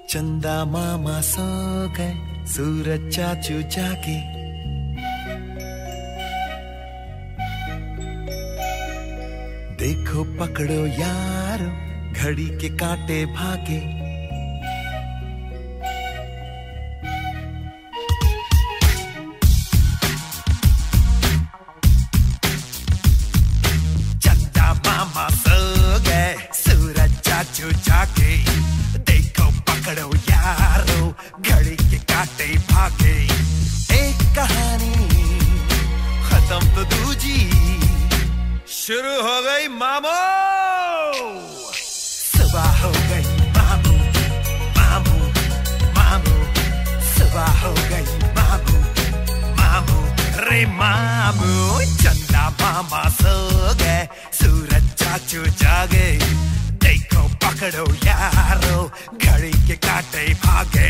चंदा मामा सो गए, सूरज चाचू जागे। देखो पकड़ो यारो, घड़ी के कांटे भागे। चंदा मामा सो गए, सूरज चाचू जागे। देखो पकड़ो यारो, घड़ी के कांटे भागे। एक कहानी खत्म तो दूजी शुरू हो गई मामू। सुबह हो गई मामू, मामू, मामू। सुबह हो गई मामू, मामू, रे मामू। चंदा मामा सो गए, सूरज चाचू जागे। देखो पकड़ो यारो, घड़ी के कांटे भागे।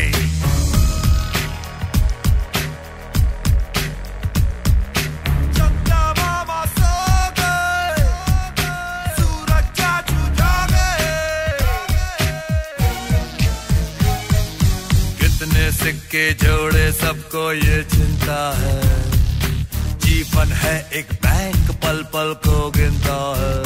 सिक्के जोड़े सबको ये चिंता है, जीवन है एक बैंक पल पल को गिनता है।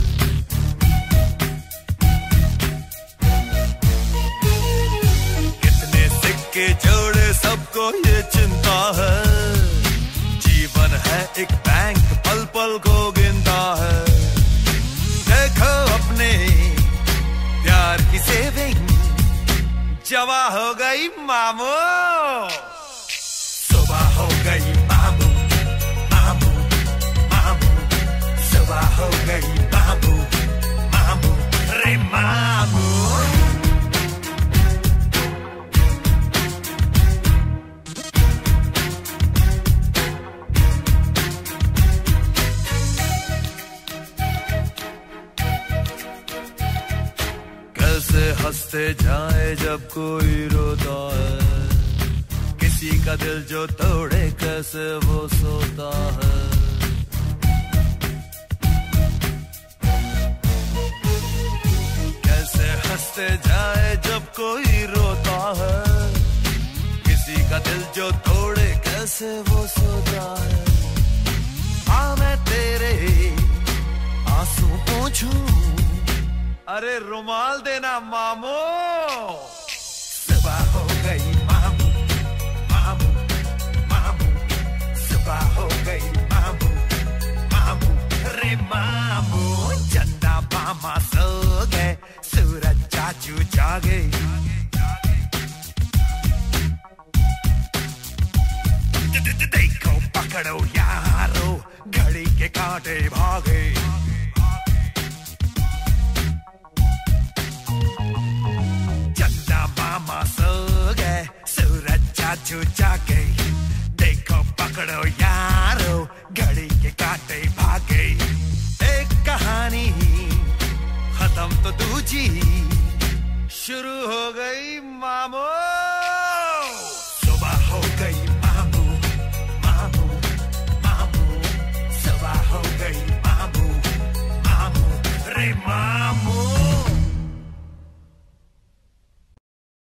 कितने सिक्के जोड़े सबको ये चिंता है, जीवन है एक बैंक पल पल को गिनता है। देखो अपने प्यार की सेविंग जमा हो गई मामू। सुबह हो गई मामू, मामू, मामू। सुबह हो गई मामू, मामू, रे मामू। कैसे हंसते जाए जब कोई रोता है, किसी का दिल जो तोड़े कैसे वो सोता है। कैसे हंसते जाए जब कोई रोता है, किसी का दिल जो तोड़े कैसे वो सोता है। हाँ मैं तेरे आंसू पोंछूं, अरे रुमाल देना मामू। सुबह हो गई मामू, मामू, मामू। सुबह हो गई मामू, मामू, रे मामू। चंदा मामा सो गए, सूरज चाचू जागे। देखो पकड़ो यारो, घड़ी के कांटे भागे। मामा सो गए, सूरज चाचू जागे। देखो पकड़ो यारो, घड़ी के कांटे भागे। एक कहानी खत्म तो दूजी शुरू हो गई मामू। सुबह हो गई मामू, मामू, मामू। सुबह हो गई मामू, मामू, रे मामू।